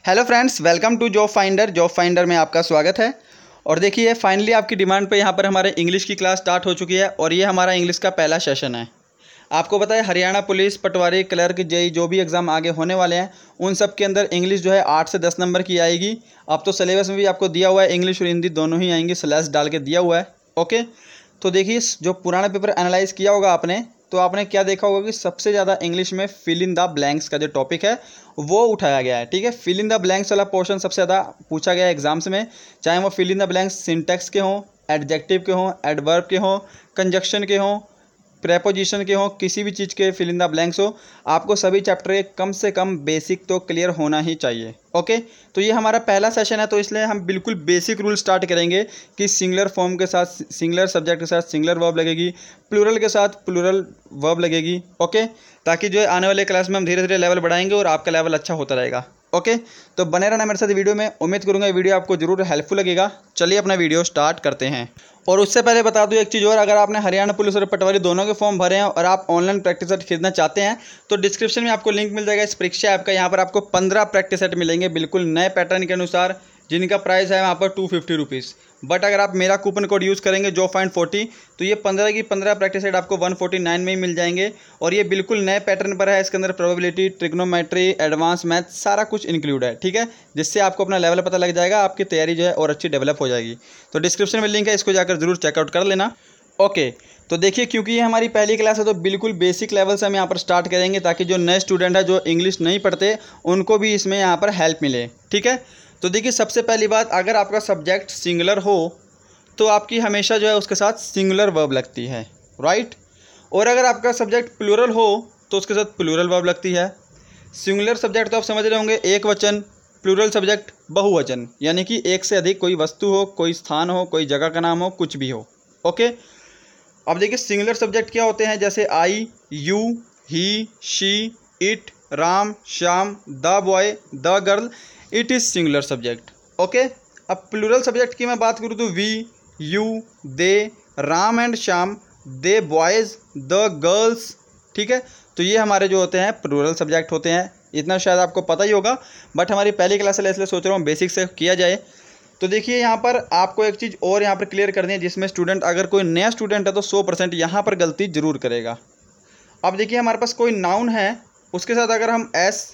Hello friends, welcome to job finder. Job finder में आपका स्वागत है। और देखिए, फाइनली आपकी डिमांड पे यहाँ पर हमारे इंग्लिश की क्लास स्टार्ट हो चुकी है और ये हमारा इंग्लिश का पहला सेशन है। आपको पता है, Haryana police, patwari, clerk, JE जो भी एग्ज़ाम आगे होने वाले हैं उन सब के अंदर इंग्लिश जो है 8 से 10 नंबर की आएगी। अब तो सिलेबस में भी आपको दिया हुआ है, इंग्लिश और हिंदी दोनों ही आएंगी, स्लैश डाल के दिया हुआ है। ओके, तो देखिए, जो पुराना पेपर एनालाइज किया होगा आपने, तो आपने क्या देखा होगा कि सबसे ज़्यादा इंग्लिश में फिल इन द ब्लैंक्स का जो टॉपिक है वो उठाया गया है। ठीक है, फिल इन द ब्लैंक्स वाला पोर्शन सबसे ज़्यादा पूछा गया है एग्जाम्स में, चाहे वो fill in the blanks syntax के हों, एडजेक्टिव के हों, एडवर्ब के हों, कंजक्शन के हों, प्रेपोजिशन के हों, किसी भी चीज़ के फिल इन द ब्लैंक्स हो, आपको सभी चैप्टर के कम से कम बेसिक तो क्लियर होना ही चाहिए। ओके, तो ये हमारा पहला सेशन है, तो इसलिए हम बिल्कुल बेसिक रूल स्टार्ट करेंगे कि सिंगुलर फॉर्म के साथ सिंगुलर सब्जेक्ट के साथ सिंगुलर वर्ब लगेगी, प्लूरल के साथ प्लूरल वर्ब लगेगी। ओके, ताकि जो है आने वाले क्लास में हम धीरे धीरे लेवल बढ़ाएंगे और आपका लेवल अच्छा होता रहेगा। ओके, तो बने रहना मेरे साथ वीडियो में। उम्मीद करूंगा ये वीडियो आपको जरूर हेल्पफुल लगेगा। चलिए अपना वीडियो स्टार्ट करते हैं। और उससे पहले बता दूं एक चीज़ और, अगर आपने हरियाणा पुलिस और पटवारी दोनों के फॉर्म भरे हैं और आप ऑनलाइन प्रैक्टिस सेट खरीदना चाहते हैं तो डिस्क्रिप्शन में आपको लिंक मिल जाएगा इस परीक्षा ऐप का। यहाँ पर आपको 15 प्रैक्टिस सेट मिलेंगे बिल्कुल नए पैटर्न के अनुसार, जिनका प्राइस है वहाँ पर 250 रुपीज़। बट अगर आप मेरा कूपन कोड यूज़ करेंगे JobFind40 तो ये 15 की 15 प्रैक्टिस सेट आपको 149 में ही मिल जाएंगे। और ये बिल्कुल नए पैटर्न पर है, इसके अंदर प्रोबेबिलिटी, ट्रिग्नोमेट्री, एडवांस मैथ सारा कुछ इंक्लूड है। ठीक है, जिससे आपको अपना लेवल पता लग जाएगा, आपकी तैयारी जो है और अच्छी डेवलप हो जाएगी। तो डिस्क्रिप्शन में लिंक है, इसको जाकर जरूर चेकआउट कर लेना। ओके, तो देखिए, क्योंकि ये हमारी पहली क्लास है तो बिल्कुल बेसिक लेवल से हम यहाँ पर स्टार्ट करेंगे, ताकि जो नए स्टूडेंट है जो इंग्लिश नहीं पढ़ते उनको भी इसमें यहाँ पर हेल्प मिले। ठीक है, तो देखिए, सबसे पहली बात, अगर आपका सब्जेक्ट सिंगुलर हो तो आपकी हमेशा जो है उसके साथ सिंगुलर वर्ब लगती है, राइट। और अगर आपका सब्जेक्ट प्लूरल हो तो उसके साथ प्लूरल वर्ब लगती है। सिंगुलर सब्जेक्ट तो आप समझ रहे होंगे, एक वचन, प्लूरल सब्जेक्ट बहुवचन, यानी कि एक से अधिक कोई वस्तु हो, कोई स्थान हो, कोई जगह का नाम हो, कुछ भी हो। ओके, अब देखिए, सिंगुलर सब्जेक्ट क्या होते हैं, जैसे I, you, he, she, it, Ram, Shyam, the boy, the girl, it is singular subject. Okay, अब प्लूरल सब्जेक्ट की मैं बात करूँ तो we, you, they, Ram and Shyam, they boys, the girls. ठीक है, तो ये हमारे जो होते हैं प्लूरल सब्जेक्ट होते हैं। इतना शायद आपको पता ही होगा, बट हमारी पहली क्लास है इसलिए सोच रहा हूँ बेसिक से किया जाए। तो देखिए, यहाँ पर आपको एक चीज़ और यहाँ पर क्लियर करनी है, जिसमें स्टूडेंट, अगर कोई नया स्टूडेंट है तो 100% यहाँ पर गलती जरूर करेगा। अब देखिए, हमारे पास कोई नाउन है, उसके साथ अगर हम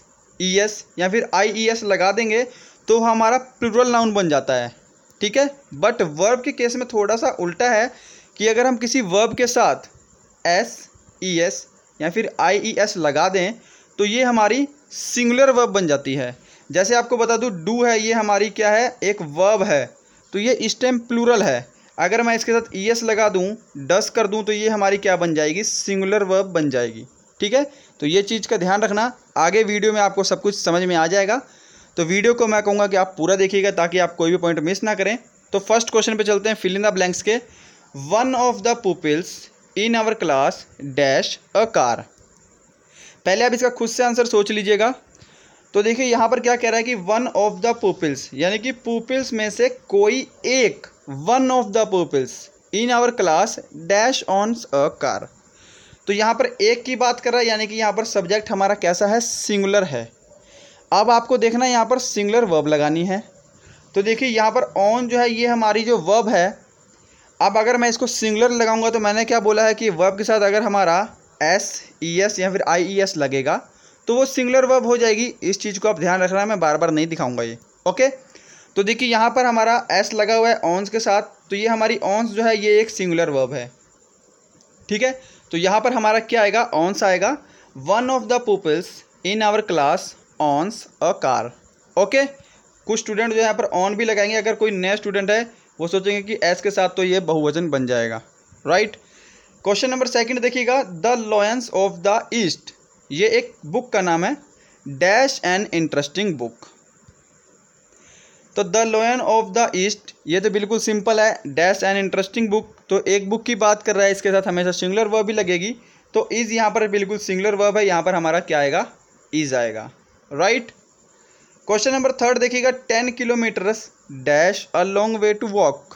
SES या फिर IES लगा देंगे तो हमारा प्लूरल नाउन बन जाता है। ठीक है, बट वर्ब के केस में थोड़ा सा उल्टा है कि अगर हम किसी वर्ब के साथ SES या फिर IES लगा दें तो ये हमारी सिंगुलर वर्ब बन जाती है। जैसे आपको बता दूं, डू है, ये हमारी क्या है, एक वर्ब है, तो ये इस टाइम प्लूरल है। अगर मैं इसके साथ ES लगा दूं, डस कर दूं, तो ये हमारी क्या बन जाएगी, सिंगुलर वर्ब बन जाएगी। ठीक है, तो ये चीज़ का ध्यान रखना, आगे वीडियो में आपको सब कुछ समझ में आ जाएगा। तो वीडियो को मैं कहूँगा कि आप पूरा देखिएगा ताकि आप कोई भी पॉइंट मिस ना करें। तो फर्स्ट क्वेश्चन पे चलते हैं, फिल इन द ब्लैंक्स के। One of the pupils in our class dash a car. पहले आप इसका खुद से आंसर सोच लीजिएगा। तो देखिए, यहाँ पर क्या कह रहा है कि वन ऑफ द पुपिल्स, यानी कि पुपिल्स में से कोई एक, one of the pupils in our class dash on a car. तो यहाँ पर एक की बात कर रहा है, यानी कि यहाँ पर सब्जेक्ट हमारा कैसा है, सिंगुलर है। अब आपको देखना है यहाँ पर सिंगुलर वर्ब लगानी है। तो देखिए, यहाँ पर ऑन जो है ये हमारी जो वर्ब है। अब अगर मैं इसको सिंगुलर लगाऊंगा तो मैंने क्या बोला है कि वर्ब के साथ अगर हमारा SES या फिर IES लगेगा तो वो सिंगुलर वर्ब हो जाएगी। इस चीज़ को आप ध्यान रखना, मैं बार बार नहीं दिखाऊंगा ये। ओके, तो देखिए, यहाँ पर हमारा S लगा हुआ है ऑन्स के साथ, तो ये हमारी ऑन्स जो है ये एक सिंगुलर वर्ब है। ठीक है, तो यहाँ पर हमारा क्या आएगा, ऑन्स आएगा। One of the pupils in our class owns a car. Okay, कुछ स्टूडेंट जो है यहाँ पर ऑन भी लगाएंगे, अगर कोई नया स्टूडेंट है वो सोचेंगे कि एस के साथ तो ये बहुवचन बन जाएगा, राइट। क्वेश्चन नंबर सेकंड देखिएगा, the lions of the east, ये एक बुक का नाम है, डैश एन इंटरेस्टिंग बुक। तो the lion of the east, ये तो बिल्कुल सिंपल है, डैश एन इंटरेस्टिंग बुक, तो एक बुक की बात कर रहा है, इसके साथ हमेशा सिंगुलर वर्ब भी लगेगी। तो इज़ यहाँ पर बिल्कुल सिंगुलर वर्ब है, यहाँ पर हमारा क्या आएगा, इज़ आएगा, राइट। क्वेश्चन नंबर थर्ड देखिएगा, 10 kilometres dash a long way to walk.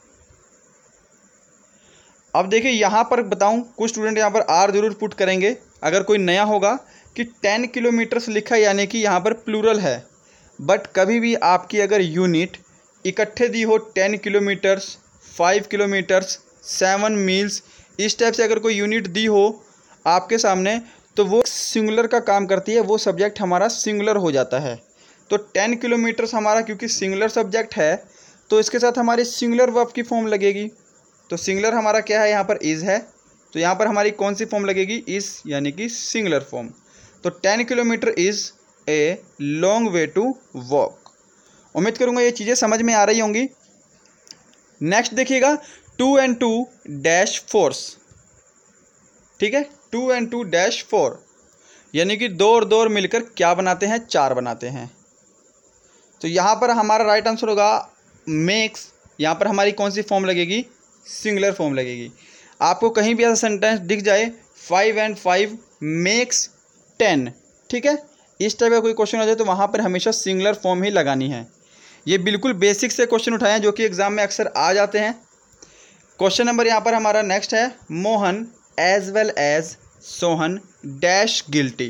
अब देखिए, यहाँ पर बताऊँ, कुछ स्टूडेंट यहाँ पर आर जरूर पुट करेंगे अगर कोई नया होगा, कि 10 किलोमीटर्स लिखा है, यानी कि यहाँ पर प्लूरल है। बट कभी भी आपकी अगर यूनिट इकट्ठे दी हो 10 किलोमीटर्स, 5 किलोमीटर्स, 7 मील्स, इस टाइप से अगर कोई यूनिट दी हो आपके सामने, तो वो सिंगुलर का काम करती है, वो सब्जेक्ट हमारा सिंगुलर हो जाता है। तो 10 किलोमीटर्स हमारा क्योंकि सिंगुलर सब्जेक्ट है तो इसके साथ हमारी सिंगुलर वर्ब की फॉर्म लगेगी। तो सिंगुलर हमारा क्या है, यहाँ पर इज़ है, तो यहाँ पर हमारी कौन सी फॉर्म लगेगी, इज़, यानी कि सिंगुलर फॉर्म। तो 10 kilometre is a long way to walk. उम्मीद करूँगा ये चीज़ें समझ में आ रही होंगी। नेक्स्ट देखिएगा 2 and 2 डैश फोर्स। ठीक है, 2 and 2 डैश 4 यानी कि 2 और 2 और मिलकर क्या बनाते हैं, 4 बनाते हैं। तो यहाँ पर हमारा राइट आंसर होगा मेक्स। यहाँ पर हमारी कौन सी फॉर्म लगेगी, सिंगुलर फॉर्म लगेगी। आपको कहीं भी ऐसा सेंटेंस दिख जाए 5 and 5 मेक्स 10, ठीक है, इस टाइप का कोई क्वेश्चन हो जाए तो वहाँ पर हमेशा सिंगुलर फॉर्म ही लगानी है। ये बिल्कुल बेसिक से क्वेश्चन उठाए हैं जो कि एग्जाम में अक्सर आ जाते हैं। क्वेश्चन नंबर यहाँ पर हमारा नेक्स्ट है, Mohan as well as Sohan dash guilty.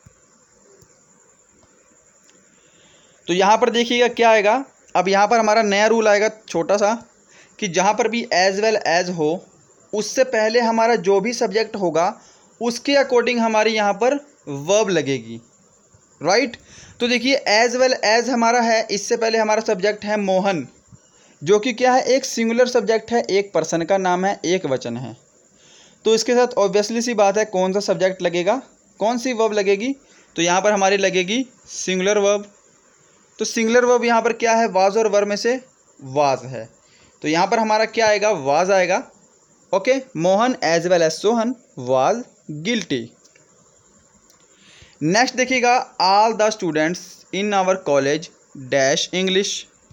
तो यहाँ पर देखिएगा क्या आएगा। अब यहाँ पर हमारा नया रूल आएगा छोटा सा, कि जहाँ पर भी एज वेल एज हो उससे पहले हमारा जो भी सब्जेक्ट होगा उसके अकॉर्डिंग हमारी यहाँ पर वर्ब लगेगी, राइट। तो देखिए एज वेल एज हमारा है, इससे पहले हमारा सब्जेक्ट है मोहन, जो कि क्या है, एक सिंगुलर सब्जेक्ट है, एक पर्सन का नाम है, एक वचन है। तो इसके साथ ऑब्वियसली सी बात है कौन सा सब्जेक्ट लगेगा, कौन सी वर्ब लगेगी, तो यहाँ पर हमारी लगेगी सिंगुलर वर्ब। तो सिंगुलर वर्ब यहाँ पर क्या है, वाज और वर में से वाज है, तो यहाँ पर हमारा क्या आएगा, वाज आएगा। Okay, Mohan as well as Sohan was guilty. Next देखिएगा, all the students in our college dash English.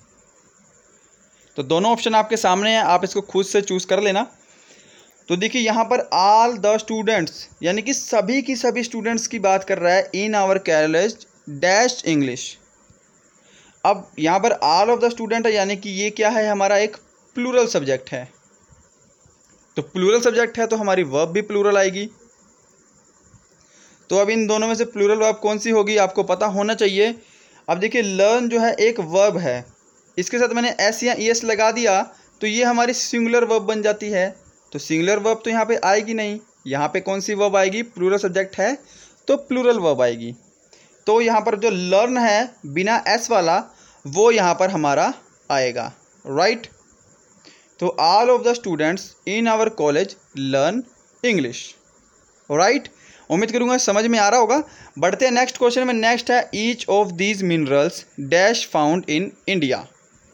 तो दोनों ऑप्शन आपके सामने हैं, आप इसको खुद से चूज कर लेना। तो देखिए यहाँ पर ऑल द स्टूडेंट्स यानी कि सभी की सभी स्टूडेंट्स की बात कर रहा है, in our college dash English. अब यहाँ पर ऑल ऑफ द स्टूडेंट है, यानी कि ये क्या है, हमारा एक प्लूरल सब्जेक्ट है। तो प्लूरल सब्जेक्ट है तो हमारी वर्ब भी प्लूरल आएगी। तो अब इन दोनों में से प्लूरल वर्ब कौन सी होगी आपको पता होना चाहिए। अब देखिए लर्न जो है एक वर्ब है, इसके साथ मैंने एस या ई एस लगा दिया तो ये हमारी सिंगुलर वर्ब बन जाती है। तो सिंगुलर वर्ब तो यहाँ पे आएगी नहीं, यहाँ पे कौन सी वर्ब आएगी, प्लूरल सब्जेक्ट है तो प्लूरल वर्ब आएगी। तो यहाँ पर जो लर्न है बिना एस वाला वो यहाँ पर हमारा आएगा, राइट। तो all of the students in our college learn English, right. उम्मीद करूँगा समझ में आ रहा होगा। बढ़ते हैं नेक्स्ट क्वेश्चन में। नेक्स्ट है, each of these minerals dash found in India.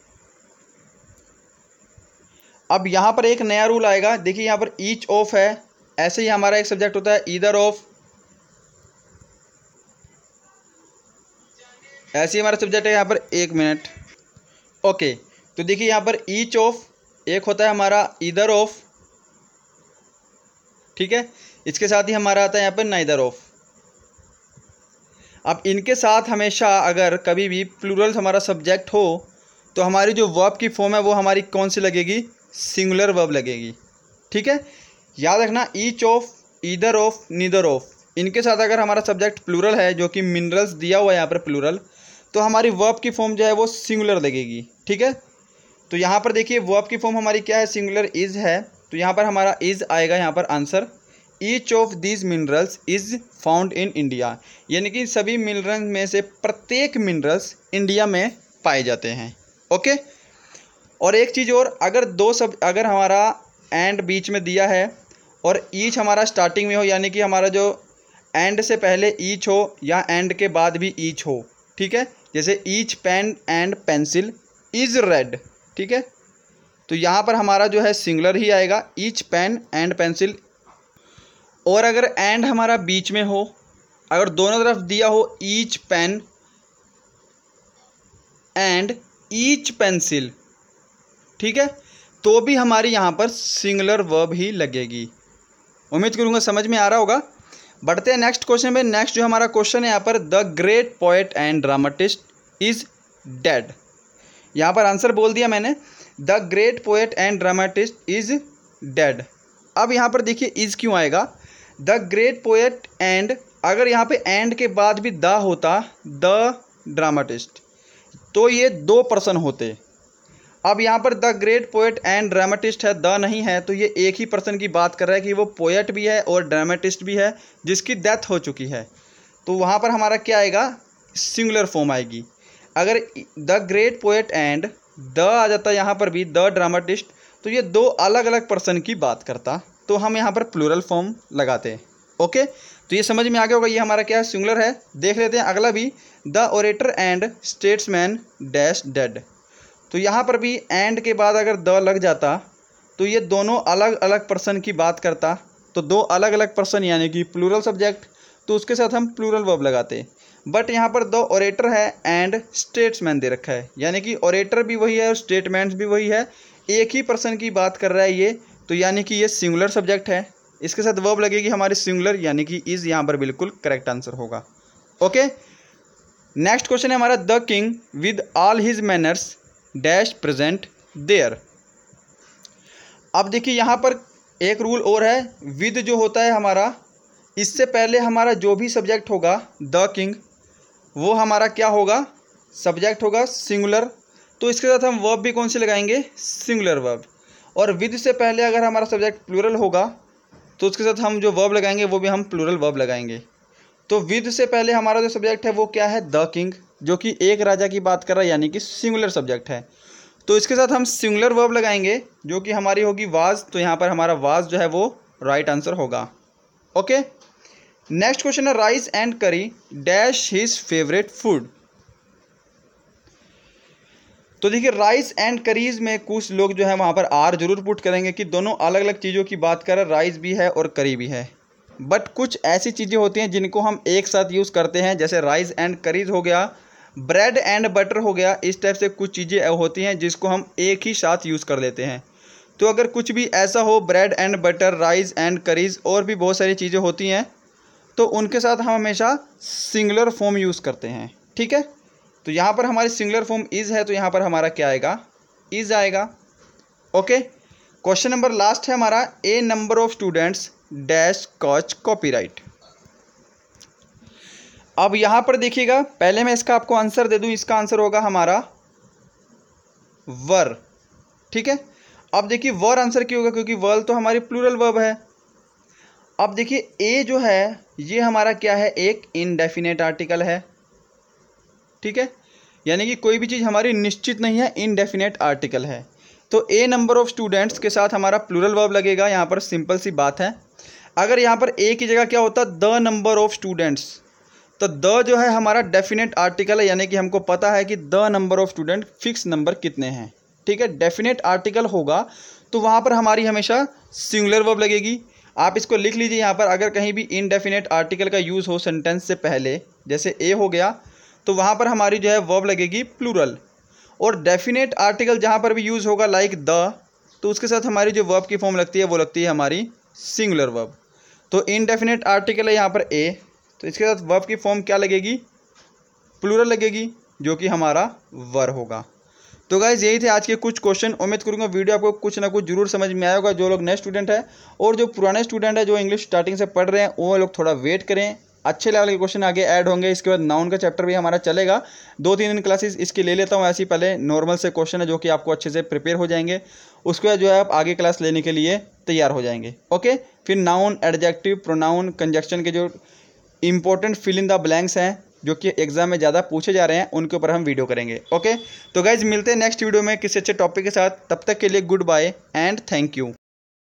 अब यहाँ पर एक नया रूल आएगा। देखिए यहाँ पर ईच ऑफ है, ऐसे ही हमारा एक सब्जेक्ट होता है ईदर ऑफ, ऐसे ही हमारा सब्जेक्ट है यहाँ पर, एक मिनट, ओके। तो देखिए यहाँ पर ईच ऑफ एक होता है हमारा ईदर ऑफ, ठीक है, इसके साथ ही हमारा आता है यहाँ पर नाइदर ऑफ। अब इनके साथ हमेशा अगर कभी भी प्लूरल हमारा सब्जेक्ट हो तो हमारी जो वर्ब की फॉर्म है वो हमारी कौन सी लगेगी, सिंगुलर वर्ब लगेगी, ठीक है। याद रखना, each of, either of, neither of, इनके साथ अगर हमारा सब्जेक्ट प्लूरल है जो कि मिनरल्स दिया हुआ है यहाँ पर प्लूरल, तो हमारी वर्ब की फॉर्म जो है वो सिंगुलर लगेगी, ठीक है। तो यहाँ पर देखिए वर्ब की फॉर्म हमारी क्या है, सिंगुलर इज़ है, तो यहाँ पर हमारा इज़ आएगा यहाँ पर answer. Each of these minerals is found in India, यानी कि सभी मिनरल में से प्रत्येक मिनरल्स इंडिया में पाए जाते हैं, ओके। और एक चीज़ और, अगर हमारा एंड बीच में दिया है और ईच हमारा स्टार्टिंग में हो, यानी कि हमारा जो एंड से पहले ईच हो या एंड के बाद भी ईच हो, ठीक है, जैसे each pen and pencil is red, ठीक है, तो यहाँ पर हमारा जो है सिंगुलर ही आएगा, ईच पेन एंड पेंसिल। और अगर एंड हमारा बीच में हो, अगर दोनों तरफ दिया हो each pen and each pencil, ठीक है, तो भी हमारी यहाँ पर सिंगुलर वर्ब ही लगेगी। उम्मीद करूँगा समझ में आ रहा होगा। बढ़ते हैं नेक्स्ट क्वेश्चन में। नेक्स्ट जो हमारा क्वेश्चन है यहाँ पर, the great poet and dramatist is dead. यहाँ पर आंसर बोल दिया मैंने, the great poet and dramatist is dead. अब यहाँ पर देखिए इज़ क्यों आएगा, द ग्रेट पोएट एंड, अगर यहाँ पे एंड के बाद भी द होता, द ड्रामाटिस्ट, तो ये 2 पर्सन होते। अब यहाँ पर the great poet and dramatist है, द नहीं है, तो ये एक ही पर्सन की बात कर रहा है कि वो पोएट भी है और ड्रामेटिस्ट भी है जिसकी डेथ हो चुकी है। तो वहाँ पर हमारा क्या आएगा, सिंगुलर फॉर्म आएगी। अगर the great poet and the आ जाता यहाँ पर भी द ड्रामेटिस्ट, तो ये 2 अलग अलग पर्सन की बात करता, तो हम यहाँ पर प्लूरल फॉर्म लगाते। ओके, तो ये समझ में आ गया होगा, ये हमारा क्या है, सिंगुलर है। देख लेते हैं अगला भी, the orator and statesman dash dead. तो यहाँ पर भी एंड के बाद अगर द लग जाता तो ये दोनों अलग अलग पर्सन की बात करता, तो 2 अलग अलग पर्सन यानी कि प्लूरल सब्जेक्ट, तो उसके साथ हम प्लूरल वर्ब लगाते। बट यहाँ पर द ओरेटर है एंड स्टेट्समैन दे रखा है, यानी कि ओरेटर भी वही है और स्टेटमैन भी वही है, एक ही पर्सन की बात कर रहा है ये, तो यानी कि ये सिंगुलर सब्जेक्ट है। इसके साथ वर्ब लगेगी हमारी सिंगुलर, यानी कि इज यहाँ पर बिल्कुल करेक्ट आंसर होगा। ओके, नेक्स्ट क्वेश्चन है हमारा, the king with all his manners dash present there. अब देखिए यहाँ पर एक रूल और है, विद जो होता है हमारा, इससे पहले हमारा जो भी सब्जेक्ट होगा द किंग, वो हमारा क्या होगा, सब्जेक्ट होगा सिंगुलर, तो इसके साथ हम वर्ब भी कौन से लगाएंगे, सिंगुलर वर्ब। और विद से पहले अगर हमारा सब्जेक्ट प्लूरल होगा तो उसके साथ हम जो वर्ब लगाएंगे वो भी हम प्लूरल वर्ब लगाएंगे। तो विद से पहले हमारा जो सब्जेक्ट है वो क्या है, द किंग, जो कि एक राजा की बात कर रहा है, यानी कि सिंगुलर सब्जेक्ट है। तो इसके साथ हम सिंगुलर वर्ब लगाएंगे जो कि हमारी होगी वाज, तो यहाँ पर हमारा वाज जो है वो राइट आंसर होगा। ओके, नेक्स्ट क्वेश्चन है, rice and curry dash his favourite food. तो देखिए राइस एंड करीज में कुछ लोग जो है वहाँ पर आर जरूर पुट करेंगे कि दोनों अलग अलग चीज़ों की बात कर रहे हैं, राइस भी है और करी भी है। बट कुछ ऐसी चीज़ें होती हैं जिनको हम एक साथ यूज़ करते हैं, जैसे राइस एंड करीज हो गया, ब्रेड एंड बटर हो गया, इस टाइप से कुछ चीज़ें होती हैं जिसको हम एक ही साथ यूज़ कर लेते हैं। तो अगर कुछ भी ऐसा हो, bread and butter, rice and curries और भी बहुत सारी चीज़ें होती हैं, तो उनके साथ हम हमेशा सिंगुलर फॉर्म यूज़ करते हैं। ठीक है, तो यहाँ पर हमारी सिंगुलर फॉर्म इज़ है, तो यहाँ पर हमारा क्या आएगा, इज़ आएगा। ओके, क्वेश्चन नंबर लास्ट है हमारा, a number of students dash coach copyright. अब यहाँ पर देखिएगा, पहले मैं इसका आपको आंसर दे दूँ, इसका आंसर होगा हमारा वर। ठीक है, अब देखिए वर आंसर क्यों होगा, क्योंकि वर तो हमारी प्लूरल वर्ब है। अब देखिए ए जो है ये हमारा क्या है, एक इनडेफिनेट आर्टिकल है। ठीक है, यानी कि कोई भी चीज़ हमारी निश्चित नहीं है, इनडेफिनेट आर्टिकल है। तो ए नंबर ऑफ स्टूडेंट्स के साथ हमारा प्लूरल वर्ब लगेगा, यहाँ पर सिंपल सी बात है। अगर यहाँ पर ए की जगह क्या होता, द नंबर ऑफ स्टूडेंट्स, तो द जो है हमारा डेफिनेट आर्टिकल है, यानी कि हमको पता है कि the number of student fix number कितने हैं। ठीक है, डेफिनेट आर्टिकल होगा तो वहाँ पर हमारी हमेशा सिंगुलर वर्ब लगेगी। आप इसको लिख लीजिए यहाँ पर, अगर कहीं भी इनडेफिनेट आर्टिकल का यूज़ हो सेंटेंस से पहले, जैसे ए हो गया, तो वहाँ पर हमारी जो है वर्ब लगेगी प्लूरल। और डेफिनेट आर्टिकल जहाँ पर भी यूज़ होगा लाइक द, तो उसके साथ हमारी जो वर्ब की फॉर्म लगती है वो लगती है हमारी सिंगुलर वर्ब। तो इनडेफिनेट आर्टिकल है यहाँ पर ए, तो इसके साथ वर्ब की फॉर्म क्या लगेगी, प्लूरल लगेगी, जो कि हमारा वर होगा। तो गाइज़ यही थे आज के कुछ क्वेश्चन। उम्मीद करूँगा वीडियो आपको कुछ ना कुछ जरूर समझ में आया होगा। जो लोग नए स्टूडेंट है और जो पुराने स्टूडेंट है जो इंग्लिश स्टार्टिंग से पढ़ रहे हैं, वो लोग थोड़ा वेट करें, अच्छे लेवल के क्वेश्चन आगे ऐड होंगे। इसके बाद नाउन का चैप्टर भी हमारा चलेगा, 2-3 दिन क्लासेस इसकी ले लेता हूँ। ऐसे ही पहले नॉर्मल से क्वेश्चन है जो कि आपको अच्छे से प्रिपेयर हो जाएंगे, उसके बाद जो है आप आगे क्लास लेने के लिए तैयार हो जाएंगे। ओके, फिर नाउन, एडजेक्टिव, प्रोनाउन, कंजक्शन के जो important fill in the blanks हैं जो कि एग्जाम में ज़्यादा पूछे जा रहे हैं, उनके ऊपर हम वीडियो करेंगे। ओके, तो गाइज मिलते हैं नेक्स्ट वीडियो में किसी अच्छे टॉपिक के साथ। तब तक के लिए goodbye and thank you.